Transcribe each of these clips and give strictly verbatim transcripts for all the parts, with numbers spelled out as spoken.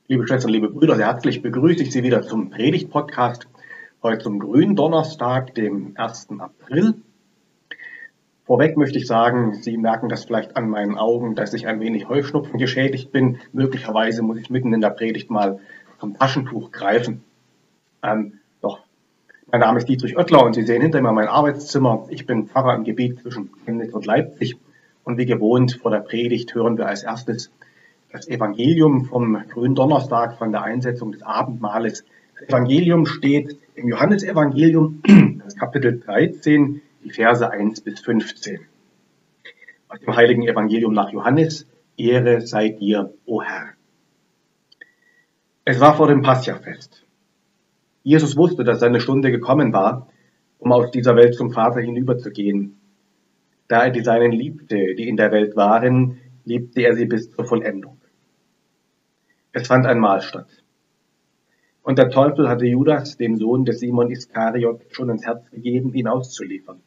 Liebe Schwestern, liebe Brüder, sehr herzlich begrüße ich Sie wieder zum Predigt-Podcast, heute zum Gründonnerstag, dem ersten April. Vorweg möchte ich sagen, Sie merken das vielleicht an meinen Augen, dass ich ein wenig Heuschnupfen geschädigt bin. Möglicherweise muss ich mitten in der Predigt mal zum Taschentuch greifen. Ähm, doch, mein Name ist Dietrich Oettler und Sie sehen hinter mir mein Arbeitszimmer. Ich bin Pfarrer im Gebiet zwischen Chemnitz und Leipzig und wie gewohnt vor der Predigt hören wir als erstes das Evangelium vom Gründonnerstag, von der Einsetzung des Abendmahles. Das Evangelium steht im Johannesevangelium, das Kapitel dreizehn, die Verse eins bis fünfzehn. Aus dem heiligen Evangelium nach Johannes: Ehre sei dir, o Herr. Es war vor dem Paschafest. Jesus wusste, dass seine Stunde gekommen war, um aus dieser Welt zum Vater hinüberzugehen. Da er die Seinen liebte, die in der Welt waren, liebte er sie bis zur Vollendung. Es fand ein Mahl statt. Und der Teufel hatte Judas, dem Sohn des Simon Iskariot, schon ins Herz gegeben, ihn auszuliefern.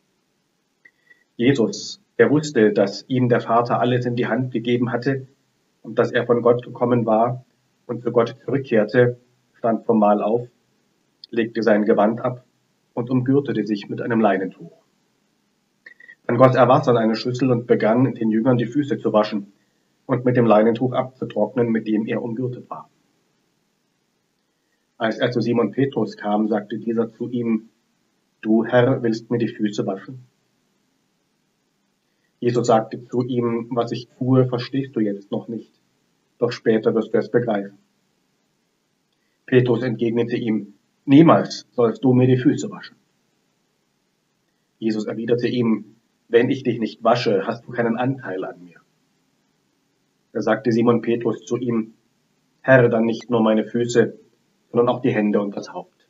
Jesus, der wusste, dass ihm der Vater alles in die Hand gegeben hatte und dass er von Gott gekommen war und zu Gott zurückkehrte, stand vom Mahl auf, legte sein Gewand ab und umgürtete sich mit einem Leinentuch. Dann goss er Wasser in eine Schüssel und begann, den Jüngern die Füße zu waschen und mit dem Leinentuch abzutrocknen, mit dem er umgürtet war. Als er zu Simon Petrus kam, sagte dieser zu ihm: Du, Herr, willst mir die Füße waschen? Jesus sagte zu ihm: Was ich tue, verstehst du jetzt noch nicht, doch später wirst du es begreifen. Petrus entgegnete ihm: Niemals sollst du mir die Füße waschen. Jesus erwiderte ihm: Wenn ich dich nicht wasche, hast du keinen Anteil an mir. Da sagte Simon Petrus zu ihm: Herr, dann nicht nur meine Füße, sondern auch die Hände und das Haupt.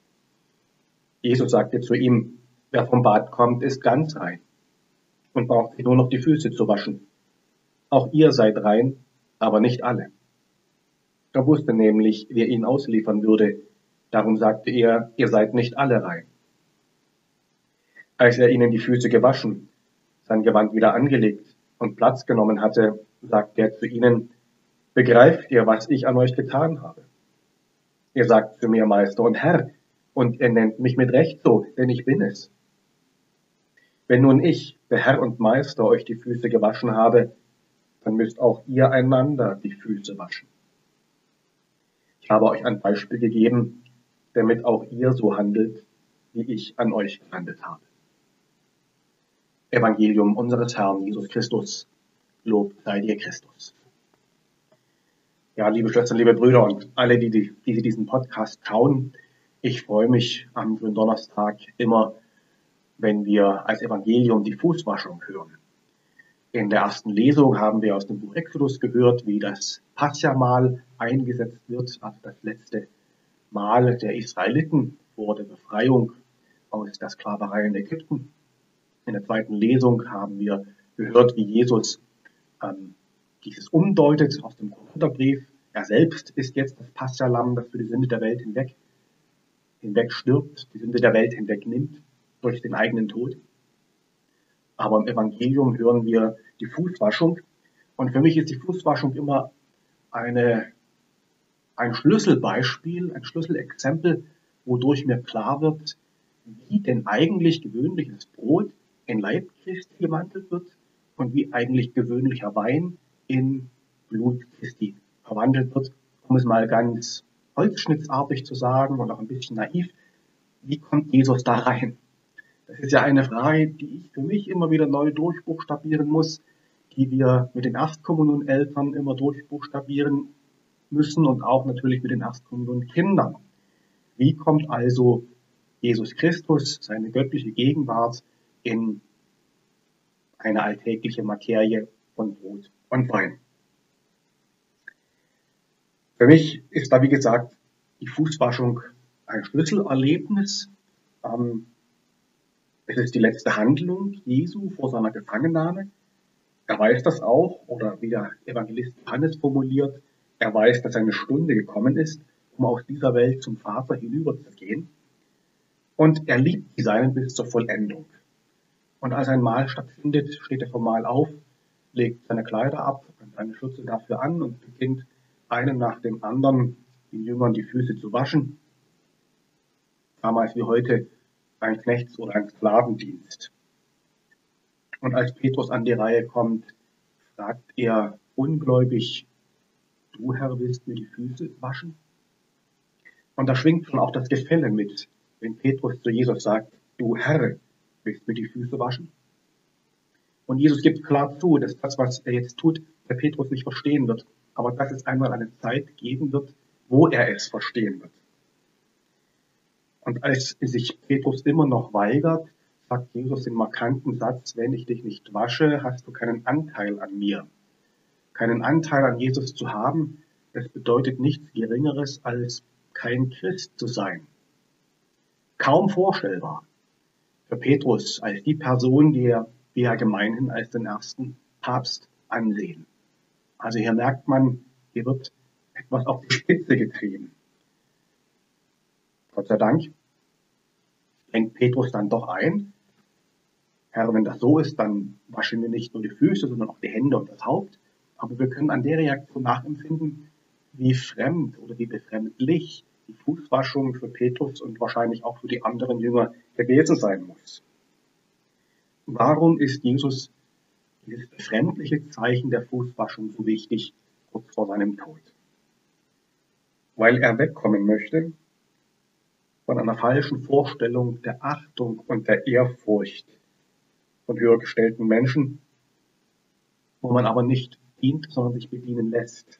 Jesus sagte zu ihm: Wer vom Bad kommt, ist ganz rein und braucht sich nur noch die Füße zu waschen. Auch ihr seid rein, aber nicht alle. Er wusste nämlich, wer ihn ausliefern würde. Darum sagte er: Ihr seid nicht alle rein. Als er ihnen die Füße gewaschen, sein Gewand wieder angelegt und Platz genommen hatte, sagte er zu ihnen: Begreift ihr, was ich an euch getan habe? Ihr sagt zu mir Meister und Herr, und ihr nennt mich mit Recht so, denn ich bin es. Wenn nun ich, der Herr und Meister, euch die Füße gewaschen habe, dann müsst auch ihr einander die Füße waschen. Ich habe euch ein Beispiel gegeben, damit auch ihr so handelt, wie ich an euch gehandelt habe. Evangelium unseres Herrn Jesus Christus. Lob sei dir, Christus. Ja, liebe Schwestern, liebe Brüder und alle, die, die, die diesen Podcast schauen, ich freue mich am Gründonnerstag immer, wenn wir als Evangelium die Fußwaschung hören. In der ersten Lesung haben wir aus dem Buch Exodus gehört, wie das Paschamahl eingesetzt wird, also das letzte Mahl der Israeliten vor der Befreiung aus der Sklaverei in Ägypten. In der zweiten Lesung haben wir gehört, wie Jesus ähm, dieses umdeutet aus dem Korintherbrief. Er selbst ist jetzt das Paschalamm, das für die Sünde der Welt hinweg, hinweg stirbt, die Sünde der Welt hinwegnimmt durch den eigenen Tod. Aber im Evangelium hören wir die Fußwaschung. Und für mich ist die Fußwaschung immer eine, ein Schlüsselbeispiel, ein Schlüsselexempel, wodurch mir klar wird, wie denn eigentlich gewöhnliches Brot in Leib Christi gewandelt wird und wie eigentlich gewöhnlicher Wein in Blut Christi verwandelt wird. Um es mal ganz holzschnittartig zu sagen und auch ein bisschen naiv: Wie kommt Jesus da rein? Das ist ja eine Frage, die ich für mich immer wieder neu durchbuchstabieren muss, die wir mit den Erstkommunioneltern immer durchbuchstabieren müssen und auch natürlich mit den Erstkommunionkindern. Wie kommt also Jesus Christus, seine göttliche Gegenwart, in eine alltägliche Materie von Brot und Wein? Für mich ist da, wie gesagt, die Fußwaschung ein Schlüsselerlebnis. Ähm, Es ist die letzte Handlung Jesu vor seiner Gefangennahme. Er weiß das auch, oder wie der Evangelist Johannes formuliert, er weiß, dass seine Stunde gekommen ist, um aus dieser Welt zum Vater hinüberzugehen. Und er liebt die Seinen bis zur Vollendung. Und als ein Mahl stattfindet, steht er vom Mahl auf, legt seine Kleider ab und seine Schürze dafür an und beginnt einen nach dem anderen den Jüngern die Füße zu waschen. Damals wie heute ein Knechts- oder ein Sklavendienst. Und als Petrus an die Reihe kommt, fragt er ungläubig: Du, Herr, willst mir die Füße waschen? Und da schwingt schon auch das Gefälle mit, wenn Petrus zu Jesus sagt: Du, Herr, willst mir die Füße waschen? Und Jesus gibt klar zu, dass das, was er jetzt tut, der Petrus nicht verstehen wird, aber dass es einmal eine Zeit geben wird, wo er es verstehen wird. Und als sich Petrus immer noch weigert, sagt Jesus den markanten Satz: Wenn ich dich nicht wasche, hast du keinen Anteil an mir. Keinen Anteil an Jesus zu haben, das bedeutet nichts Geringeres als kein Christ zu sein. Kaum vorstellbar für Petrus als die Person, die er, die er gemeinhin als den ersten Papst ansehen. Also hier merkt man, hier wird etwas auf die Spitze getrieben. Gott sei Dank lenkt Petrus dann doch ein: Herr, wenn das so ist, dann wasche mir nicht nur die Füße, sondern auch die Hände und das Haupt. Aber wir können an der Reaktion nachempfinden, wie fremd oder wie befremdlich die Fußwaschung für Petrus und wahrscheinlich auch für die anderen Jünger gewesen sein muss. Warum ist Jesus dieses befremdliche Zeichen der Fußwaschung so wichtig kurz vor seinem Tod? Weil er wegkommen möchte von einer falschen Vorstellung der Achtung und der Ehrfurcht von höher gestellten Menschen, wo man aber nicht dient, sondern sich bedienen lässt.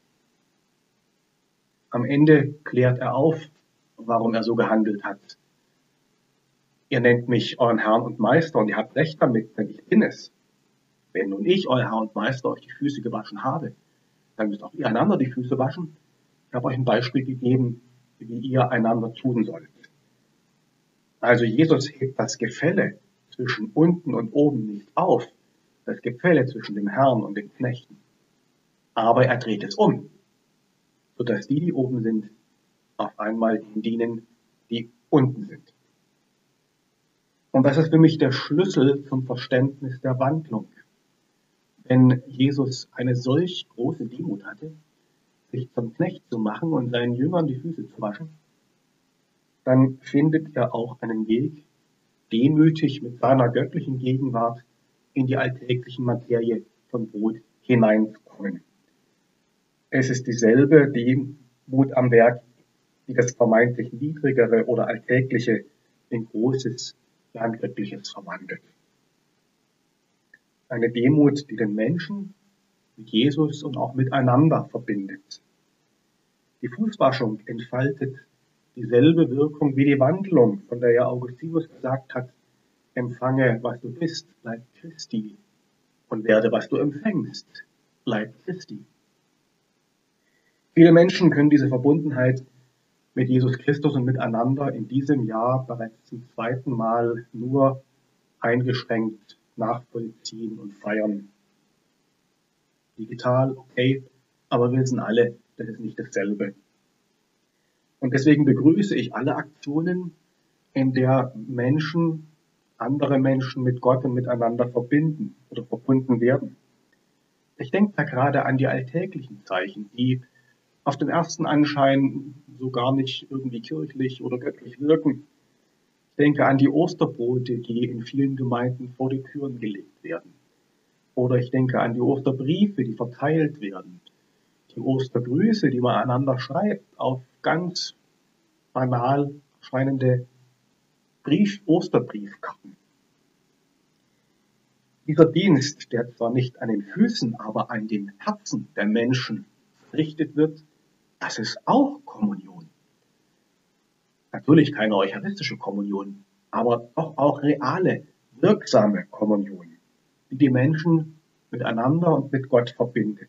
Am Ende klärt er auf, warum er so gehandelt hat. Ihr nennt mich euren Herrn und Meister und ihr habt recht damit, denn ich bin es. Wenn nun ich, euer Herr und Meister, euch die Füße gewaschen habe, dann müsst auch ihr einander die Füße waschen. Ich habe euch ein Beispiel gegeben, wie ihr einander tun sollt. Also Jesus hebt das Gefälle zwischen unten und oben nicht auf, das Gefälle zwischen dem Herrn und den Knechten. Aber er dreht es um, sodass die, die oben sind, auf einmal denen dienen, die unten sind. Und das ist für mich der Schlüssel zum Verständnis der Wandlung. Wenn Jesus eine solch große Demut hatte, sich zum Knecht zu machen und seinen Jüngern die Füße zu waschen, dann findet er auch einen Weg, demütig mit seiner göttlichen Gegenwart in die alltägliche Materie von Brot hineinzukommen. Es ist dieselbe Demut am Werk, die das vermeintlich Niedrigere oder Alltägliche in Großes, ja in Göttliches verwandelt. Eine Demut, die den Menschen mit Jesus und auch miteinander verbindet. Die Fußwaschung entfaltet dieselbe Wirkung wie die Wandlung, von der ja Augustinus gesagt hat: Empfange, was du bist, bleib Christi, und werde, was du empfängst, bleib Christi. Viele Menschen können diese Verbundenheit mit Jesus Christus und miteinander in diesem Jahr bereits zum zweiten Mal nur eingeschränkt nachvollziehen und feiern. Digital, okay, aber wir wissen alle, das ist nicht dasselbe. Und deswegen begrüße ich alle Aktionen, in der Menschen, andere Menschen mit Gott und miteinander verbinden oder verbunden werden. Ich denke da gerade an die alltäglichen Zeichen, die auf den ersten Anschein so gar nicht irgendwie kirchlich oder göttlich wirken. Ich denke an die Osterbrote, die in vielen Gemeinden vor die Türen gelegt werden. Oder ich denke an die Osterbriefe, die verteilt werden. Die Ostergrüße, die man einander schreibt auf ganz banal erscheinende Brief, Osterbriefkarten. Dieser Dienst, der zwar nicht an den Füßen, aber an den Herzen der Menschen verrichtet wird, das ist auch Kommunion. Natürlich keine eucharistische Kommunion, aber doch auch reale, wirksame Kommunion, die die Menschen miteinander und mit Gott verbindet.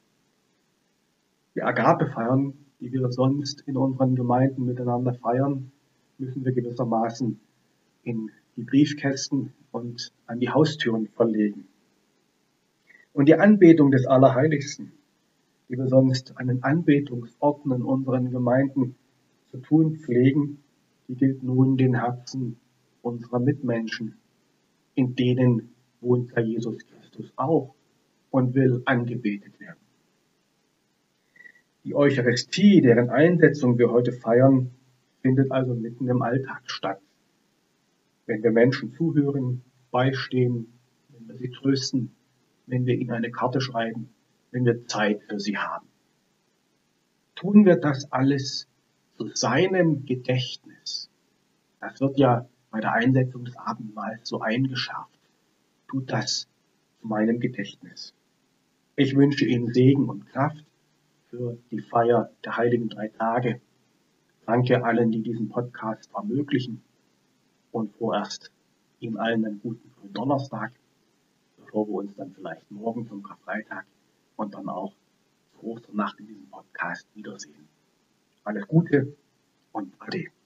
Die Agapefeiern, die wir sonst in unseren Gemeinden miteinander feiern, müssen wir gewissermaßen in die Briefkästen und an die Haustüren verlegen. Und die Anbetung des Allerheiligsten, die wir sonst an den Anbetungsorten in unseren Gemeinden zu tun pflegen, die gilt nun den Herzen unserer Mitmenschen, in denen wohnt Herr Jesus Christus auch und will angebetet werden. Die Eucharistie, deren Einsetzung wir heute feiern, findet also mitten im Alltag statt. Wenn wir Menschen zuhören, beistehen, wenn wir sie trösten, wenn wir ihnen eine Karte schreiben, wenn wir Zeit für sie haben. Tun wir das alles zu seinem Gedächtnis. Das wird ja bei der Einsetzung des Abendmahls so eingeschärft. Tut das zu meinem Gedächtnis. Ich wünsche Ihnen Segen und Kraft für die Feier der Heiligen Drei Tage. Danke allen, die diesen Podcast ermöglichen und vorerst Ihnen allen einen guten Donnerstag, bevor wir uns dann vielleicht morgen zum Karfreitag und dann auch zur Osternacht in diesem Podcast wiedersehen. Alles Gute und Ade.